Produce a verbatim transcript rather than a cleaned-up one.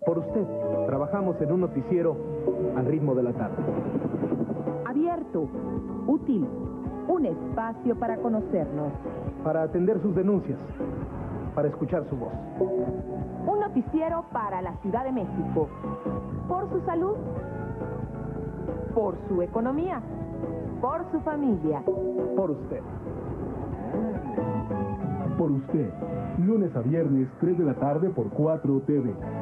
Por usted, trabajamos en un noticiero al ritmo de la tarde. Abierto, útil, un espacio para conocernos. Para atender sus denuncias, para escuchar su voz. Un noticiero para la Ciudad de México. Por su salud, por su economía, por su familia. Por usted. Por usted, lunes a viernes, tres de la tarde por cuatro T V.